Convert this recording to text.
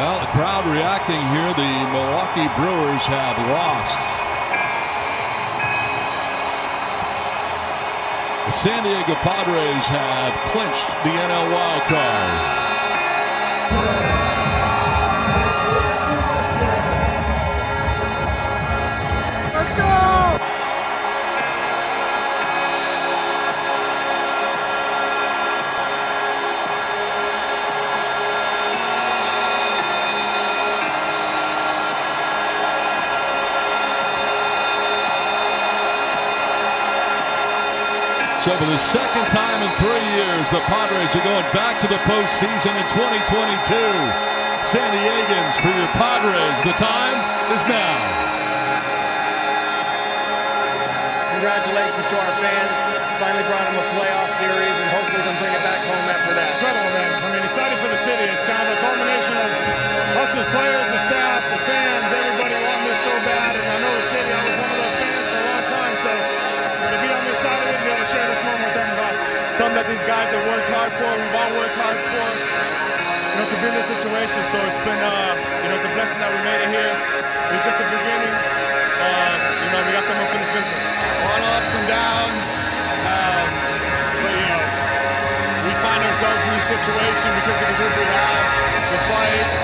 Well, the crowd reacting here. The Milwaukee Brewers have lost. The San Diego Padres have clinched the NL wild card. Let's go! So for the second time in 3 years, the Padres are going back to the postseason in 2022. San Diegans, for your Padres, the time is now. Congratulations to our fans. Finally brought them a playoff series, and hopefully we can bring it back home after that. Incredible, man. I mean, excited for the city. It's kind of a culmination of us as players, the staff, the fans, everybody wanting this so bad. And I know the city, I was one of those fans for a long time, so to be on this side of it and be able to share this moment with them is awesome. Something that these guys have worked hard for, we've all worked hard for, to be in this situation. So it's been, it's a blessing that we made it here. It's just the beginning. We got some unfinished business. A lot of ups and downs, but we find ourselves in this situation because of the group we have, the fight,